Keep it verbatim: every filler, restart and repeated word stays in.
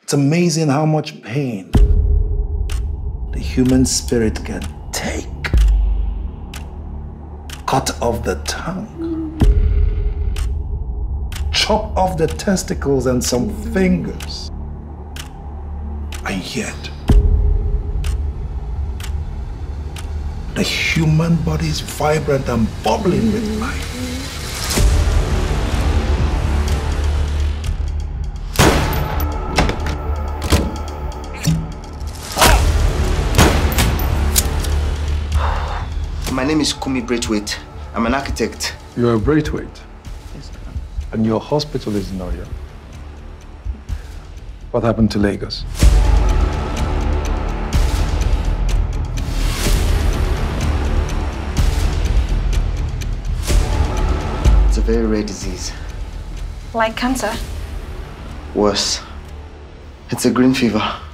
It's amazing how much pain the human spirit can take. Cut off the tongue, chop off the testicles and some fingers, and yet the human body is vibrant and bubbling with life. My name is Kumi Braithwaite. I'm an architect. You're a Braithwaite? Yes, and your hospital is in Oyo. What happened to Lagos? It's a very rare disease. Like cancer? Worse. It's a green fever.